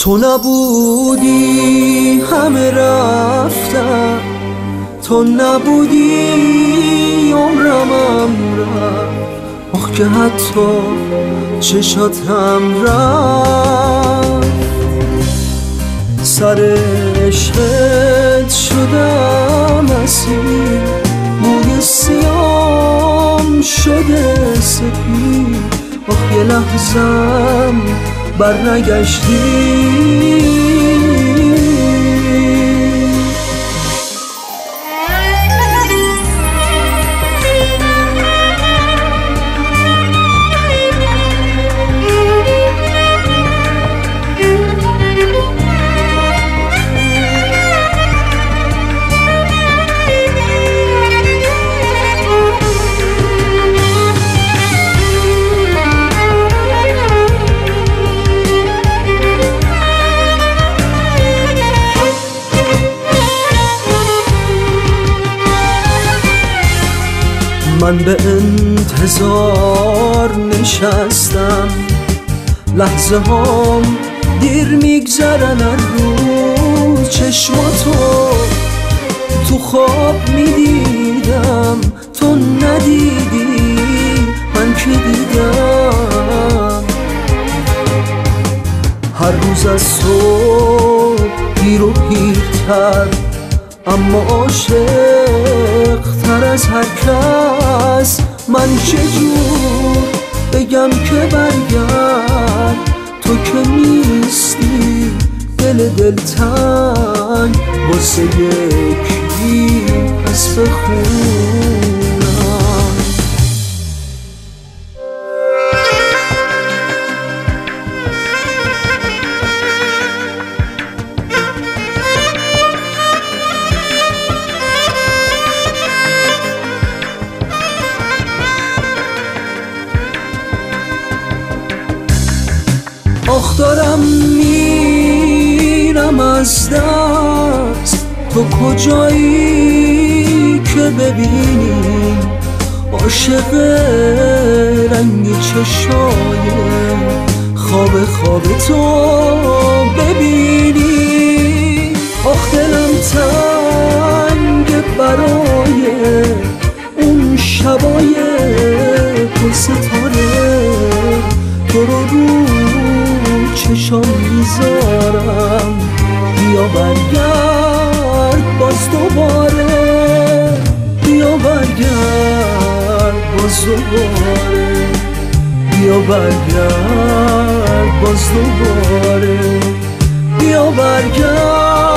تو نبودی همه رفتم، تو نبودی عمرم رفت. آخ که حتی چشاتم رفت. سر عشقت شدم اسیر، موی سیام شده سپید. آخ یه لحظم بر نگشتی. من به انتظار نشستم، لحظه هام دیر میگذرن از رو چشماتو. تو خواب میدیدم تو ندیدی، من که دیدم. هر روز از صبح پیر و پیرتر، اما عاشق تر از هر کس. من چجور بگم که برگرد، تو که نیستی دل دلتنگ واسه یکی پس بخونم. آخ دارم میرم از دست، تو کجایی که ببینی عاشق رنگ چشای خواب تو ببینی. آخ دلم تنگ برای اون شبای پر ستاره، تو رو چشام میذارم. بیا برگرد باز دوباره، بیا برگرد باز دوباره، بیا برگرد باز دوباره، بیا برگرد.